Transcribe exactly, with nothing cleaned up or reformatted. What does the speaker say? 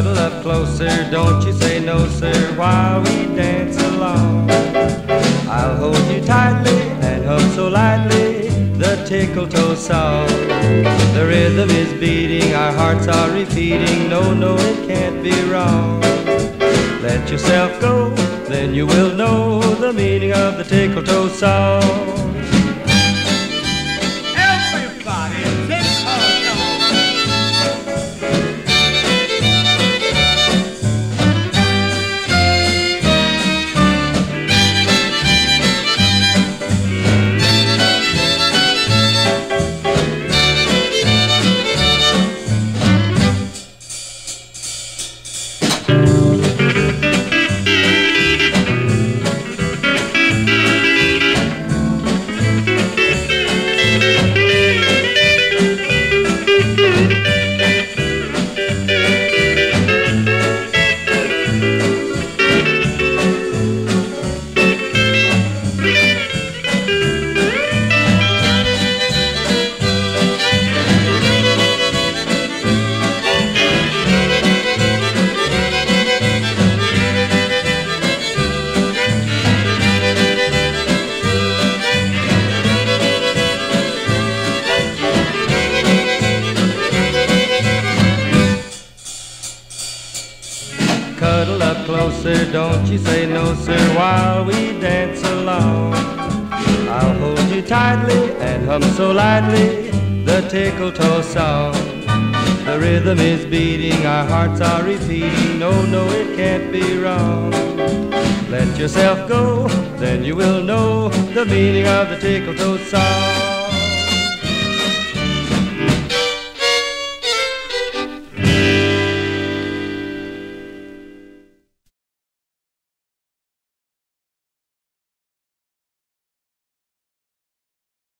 Cuddle up closer, don't you say no, sir, while we dance along. I'll hold you tightly and hum so lightly the tickle-toe song. The rhythm is beating, our hearts are repeating, no, no, it can't be wrong. Let yourself go, then you will know the meaning of the tickle-toe song. Cuddle up closer, don't you say no, sir, while we dance along. I'll hold you tightly and hum so lightly the tickle-toe song. The rhythm is beating, our hearts are repeating, no, no, it can't be wrong. Let yourself go, then you will know the meaning of the tickle-toe song.